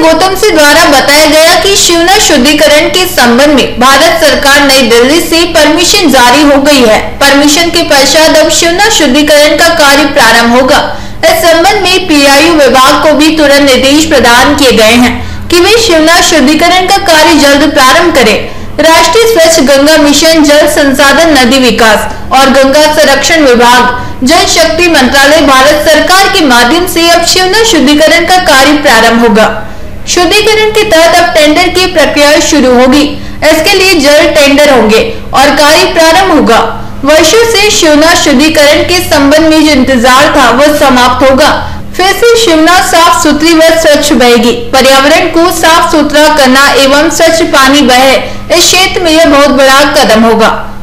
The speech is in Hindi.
गौतम सिंह द्वारा बताया गया कि शिवना शुद्धिकरण के संबंध में भारत सरकार नई दिल्ली से परमिशन जारी हो गई है। परमिशन के पश्चात अब शिवना शुद्धिकरण का कार्य प्रारंभ होगा। इस संबंध में पीआईयू विभाग को भी तुरंत निर्देश प्रदान किए गए हैं कि वे शिवना शुद्धिकरण का कार्य जल्द प्रारंभ करें। राष्ट्रीय स्वच्छ गंगा मिशन, जल संसाधन, नदी विकास और गंगा संरक्षण विभाग, जल शक्ति मंत्रालय, भारत सरकार के माध्यम से अब शिवना शुद्धिकरण का कार्य प्रारंभ होगा। शुद्धिकरण के तहत अब टेंडर की प्रक्रिया शुरू होगी। इसके लिए जल्द टेंडर होंगे और कार्य प्रारंभ होगा। वर्षों से शिवना शुद्धिकरण के संबंध में जो इंतजार था वह समाप्त होगा। फिर से शिवना साफ सुथरी व स्वच्छ बहेगी। पर्यावरण को साफ सुथरा करना एवं स्वच्छ पानी बहे, इस क्षेत्र में यह बहुत बड़ा कदम होगा।